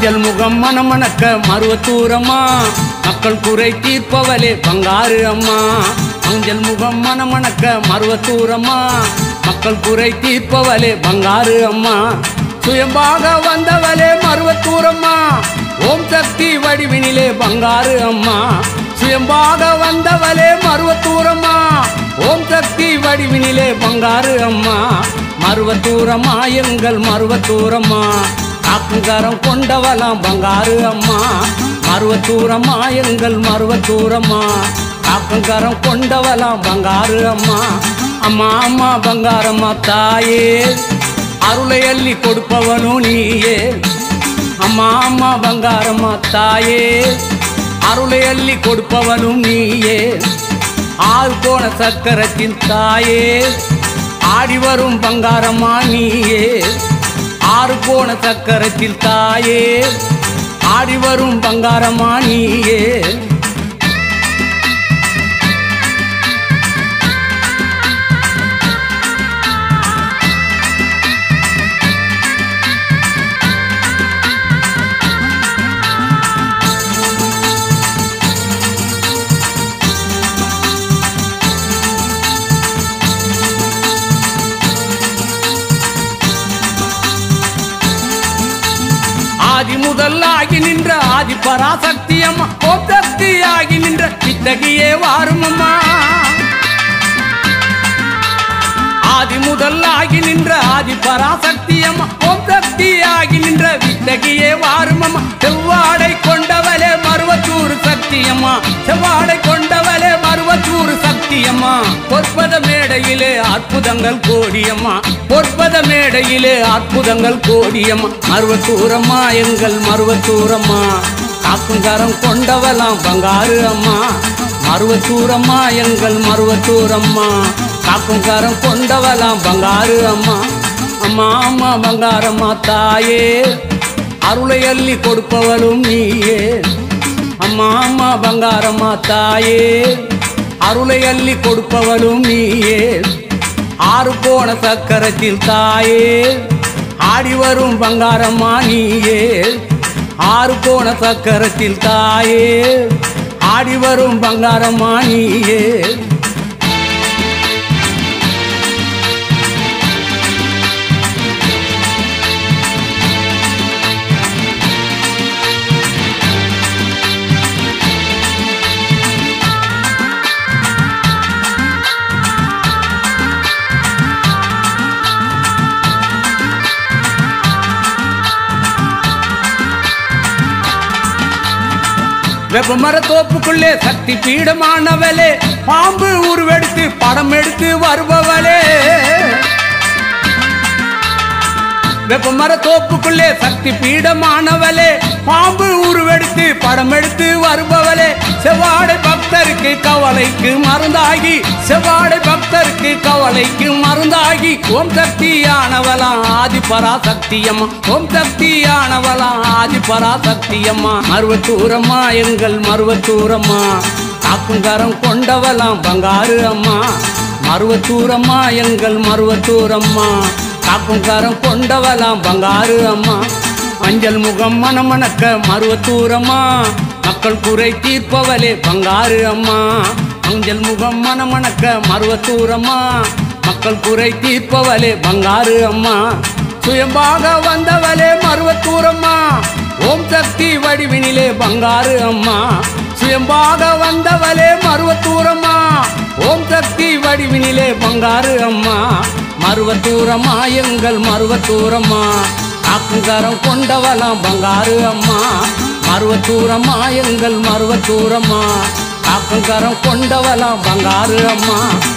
மஞ்சள் முகம் மணமணக்க மருவத்தூரம்மா மக்கள் குறை தீர்ப்பவளே பங்காரு அம்மா மஞ்சள் முகம் மணமணக்க மருவத்தூரம்மா மக்கள் குறை தீர்ப்பவளே பங்காரு அம்மா சுயம்பாக வந்தவளே மருவத்தூரம்மா ஓம் சக்தி வடிவினிலே பங்காரு அம்மா சுயம்பாக வந்தவளே மருவத்தூரம்மா ஓம் சக்தி வடிவினிலே பங்காரு அம்மா மருவத்தூரம்மா எங்கள் மருவத்தூரம்மா காக்குங்கரம் கொண்டவளாம் பங்காரு அம்மா மருவத்தூரம்மா எங்கள் மருவத்தூரம்மா காக்குங்கரம் கொண்டவளாம் பங்காரு அம்மா அம்மா அம்மா பங்காரம்மா தாயே அருளை அள்ளி கொடுப்பவனும் நீயே அம்மா அம்மா பங்காரம்மா தாயே அருளை அள்ளி கொடுப்பவனும் நீயே ஆறு போன சக்கரத்தின் தாயே ஆடி வரும் பங்காரம்மா நீயே ஆறு போன சக்கரத்தில் தாயே ஆடி வரும் பங்காரம்மா நீயே ஆதி முதல் ஆகி நின்ற ஆதி பராசக்தி அம்மா ஓம் சக்தி ஆகி நின்ற வித்தகியே வாரும் அம்மா ஆதி முதல் ஆகி நின்ற ஆதி பராசக்தி அம்மா ஓம் சக்தி ஆகி நின்ற வித்தகியே வாரும் அம்மா செவ்வாடை கொண்டவளே மருவத்தூர் சக்தி அம்மா செவ்வாடை கொண்டவளே மருவத்தூர் சக்தி அம்மா பொற்பத மேடையிலே அற்புதங்கள் கோடியம்மா பொற்பத மேடையிலே அற்புதங்கள் கோடியம்மா மருவத்தூரம்மா எங்கள் மருவத்தூரம்மா காக்குங்கரம் கொண்டவளாம் பங்காரு அம்மா மருவத்தூரம்மா எங்கள் மருவத்தூரம்மா காக்குங்கரம் கொண்டவளாம் பங்காரு அம்மா அம்மா அம்மா பங்காரம்மா தாயே அருளை அள்ளி கொடுப்பவளும் நீயே அம்மா அம்மா பங்காரம்மா தாயே அருளை அள்ளி கொடுப்பவளும் நீயே ஆறு போன சக்கரத்தில் தாயே ஆடி வரும் பங்காரம்மா நீயே ஆறு போன சக்கரத்தில் தாயே ஆடி வரும் பங்காரம்மா நீயே வெப்பமர தோப்புக்குள்ளே சக்தி பீடமானவளே பாம்பு உருவெடுத்து படம் எடுத்து வருபவளே வெப்பமர தோப்புக்குள்ளே சக்தி பீடமானவளே பாம்பு உருவெடுத்து படம் எடுத்து வருபவளே செவ்வாடை பக்தருக்கு கவலைக்கு மருந்தாகி செவ்வாடை பக்தருக்கு கவலைக்கு மருந்தாகி ஓம் சக்தியானவளாம் ஆதி பராசக்தியம்மா ஓம் சக்தியானவளாம் ஆதி பராசக்தியம்மா மருவத்தூரம்மா எங்கள் மருவத்தூரம்மா காக்குங்கரம் கொண்டவளாம் பங்காரு அம்மா மருவத்தூரம்மா எங்கள் மருவத்தூரம்மா காக்குங்கரம் கொண்டவளாம் பங்காரு அம்மா மஞ்சள் முகம் மணமணக்க மருவத்தூரம்மா மக்கள் குறை தீர்ப்பவளே பங்காரு அம்மா மஞ்சள் முகம் மணமணக்க மருவத்தூரம்மா மக்கள் குறை தீர்ப்பவளே பங்காரு அம்மா சுயம்பாக வந்தவளே மருவத்தூரம்மா ஓம் சக்தி வடிவினிலே பங்காரு அம்மா சுயம்பாக வந்தவளே மருவத்தூரம்மா ஓம் சக்தி வடிவினிலே பங்காரு அம்மா மருவத்தூரம்மா எங்கள் மருவத்தூரம்மா காக்குங்கரம் கொண்டவளாம் பங்காரு அம்மா மருவத்தூரம்மா எங்கள் மருவத்தூரம்மா காக்குங்கரம் கொண்டவளாம் பங்காரு அம்மா